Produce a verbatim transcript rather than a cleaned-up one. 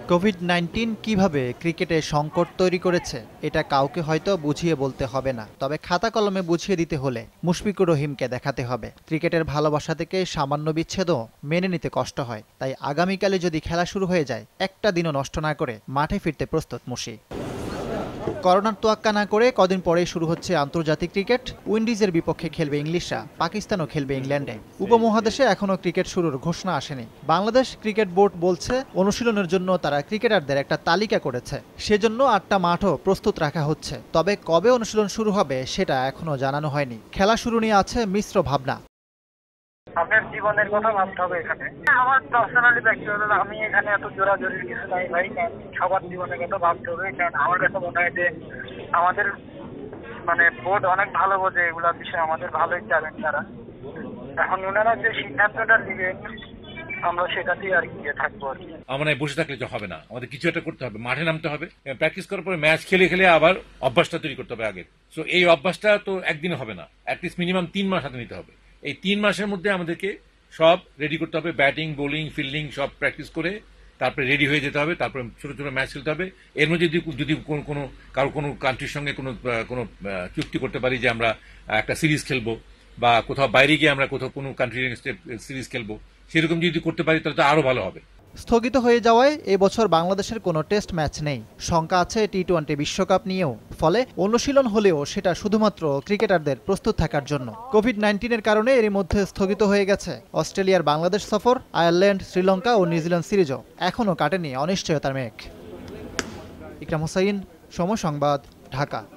Covid nineteen কিভাবে ক্রিকেটে সংকট তৈরি করেছে এটা কাউকে হয়তো বুঝিয়ে বলতে হবে না, তবে খাতা কলমে বুঝিয়ে দিতে হলে মুশফিকুর রহিমকে দেখাতে হবে। ক্রিকেটের ভালোবাসা থেকে সামান্য বিচ্ছেদও মেনে নিতে কষ্ট হয়, তাই আগামীকালে যদি খেলা শুরু হয়ে যায় একটা দিনও নষ্ট না করে মাঠে ফিরতে প্রস্তুত মুশি। করোনার তোয়াক্কা না করে কদিন পরেই শুরু হচ্ছে আন্তর্জাতিক ক্রিকেট। উইন্ডিজের বিপক্ষে খেলবে ইংলিশরা, পাকিস্তানও খেলবে ইংল্যান্ডে। উপমহাদেশে এখনও ক্রিকেট শুরুর ঘোষণা আসেনি। বাংলাদেশ ক্রিকেট বোর্ড বলছে অনুশীলনের জন্য তারা ক্রিকেটারদের একটা তালিকা করেছে, সেজন্য আটটা মাঠও প্রস্তুত রাখা হচ্ছে। তবে কবে অনুশীলন শুরু হবে সেটা এখনো জানানো হয়নি। খেলা শুরু নিয়ে আছে মিশ্র ভাবনা। আপনার জীবনের কথা ভাবতে হবে এখানে। আমার পার্সোনালি ব্যক্তিগত আমি এখানে এত জোরাজোরির কিছু নাই ভাই, সবার জীবনের কথা ভাবতে হবে। কারণ আমার কাছে মনে হয় যে আমাদের মানে বোর্ড অনেক ভালো বোঝে এগুলোর বিষয়ে, আমাদের ভালোই জানেন তারা। এখন ওনারা যে সিদ্ধান্তটা নেবেন আমরা সেটাতেই আর কি থাকবো আর কি। আমরা বসে থাকলে যে হবে না, আমাদের কিছু একটা করতে হবে, মাঠে নামতে হবে, প্র্যাকটিস করার পরে ম্যাচ খেলে খেলে আবার অভ্যাসটা তৈরি করতে হবে আগে। সো এই অভ্যাসটা তো একদিন হবে না, অ্যাটলিস্ট মিনিমাম তিন মাস হাতে নিতে হবে। এই তিন মাসের মধ্যে আমাদেরকে সব রেডি করতে হবে, ব্যাটিং বোলিং ফিল্ডিং সব প্র্যাকটিস করে তারপরে রেডি হয়ে যেতে হবে, তারপরে ছোট ছোট ম্যাচ খেলতে হবে। এর মধ্যে যদি যদি কোনো কোনো কারো কোনো কান্ট্রির সঙ্গে কোনো কোনো চুক্তি করতে পারি যে আমরা একটা সিরিজ খেলবো, বা কোথাও বাইরে গিয়ে আমরা কোথাও কোনো কান্ট্রির সিরিজ খেলবো, সেরকম যদি করতে পারি তাহলে তো আরো ভালো হবে। স্থগিত হয়ে যাওয়ায় এবছর বাংলাদেশের কোনো টেস্ট ম্যাচ নেই। শঙ্কা আছে টি টোয়েন্টি বিশ্বকাপ নিয়েও। ফলে অনুশীলন হলেও সেটা শুধুমাত্র ক্রিকেটারদের প্রস্তুত থাকার জন্য। কোভিড নাইন্টিনের কারণে এরই মধ্যে স্থগিত হয়ে গেছে অস্ট্রেলিয়ার বাংলাদেশ সফর, আয়ারল্যান্ড, শ্রীলঙ্কা ও নিউজিল্যান্ড সিরিজও। এখনও কাটেনি অনিশ্চয়তার মেঘ। ইকরাম হোসাইন, সময় সংবাদ, ঢাকা।